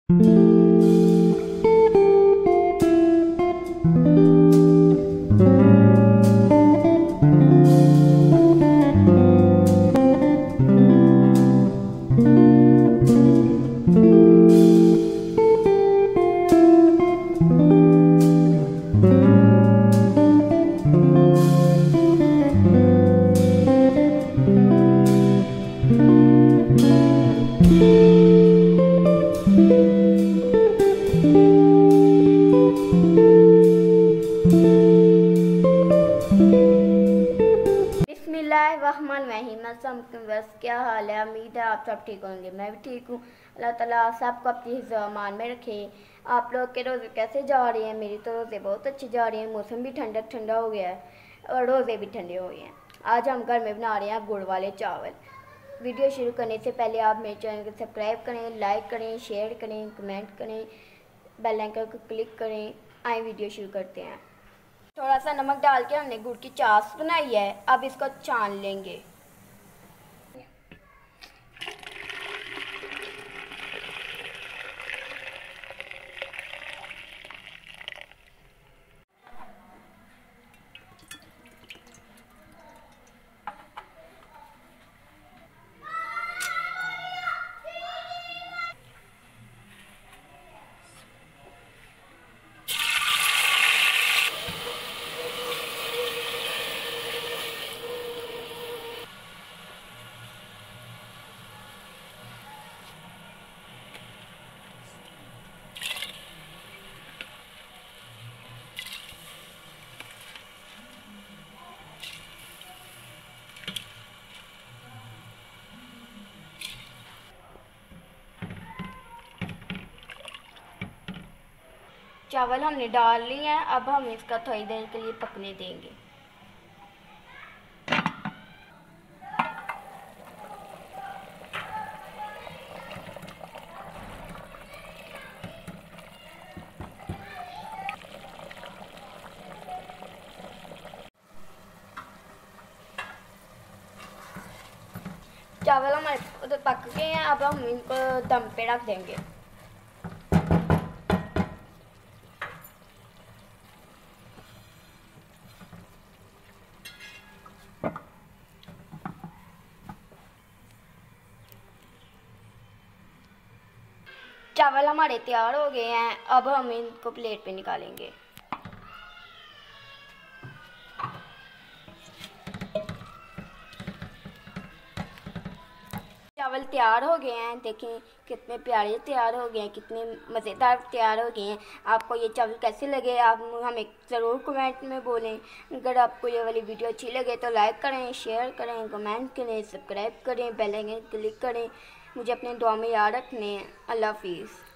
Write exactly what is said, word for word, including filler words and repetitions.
बिस्मिल्लाहिर्रहमानिर्रहीम। बस क्या हाल है? उम्मीद है आप सब ठीक होंगे। मैं भी ठीक हूँ। अल्लाह ताला सबको अपनी ज़मान में रखे। आप लोग के रोज़े कैसे जा रहे हैं? मेरी तो रोज़े बहुत अच्छी जा रही हैं। मौसम भी ठंडा ठंडा हो गया है और रोज़े भी ठंडे हो गए हैं। आज हम घर में बना रहे हैं गुड़ वाले चावल। वीडियो शुरू करने से पहले आप मेरे चैनल को सब्सक्राइब करें, लाइक करें, शेयर करें, कमेंट करें, बेल आइकन को क्लिक करें। आए वीडियो शुरू करते हैं। थोड़ा सा नमक डाल के हमने गुड़ की चाश बनाई है। अब इसको छान लेंगे। चावल हमने डाल लिए हैं। अब हम इसका थोड़ी देर के लिए पकने देंगे। चावल हमारे पक गए हैं। अब हम इनको दम पे रख देंगे। चावल हमारे तैयार हो गए हैं। अब हम इनको प्लेट पे निकालेंगे। चावल तैयार हो गए हैं। देखें कितने प्यारे तैयार हो गए हैं, कितने मज़ेदार तैयार हो गए हैं। आपको ये चावल कैसे लगे आप हमें ज़रूर कमेंट में बोलें। अगर आपको ये वाली वीडियो अच्छी लगे तो लाइक करें, शेयर करें, कमेंट करें, सब्सक्राइब करें, बेल आइकन क्लिक करें। मुझे अपने दुआ में याद रखने हैं। अल्लाह हाफिज़।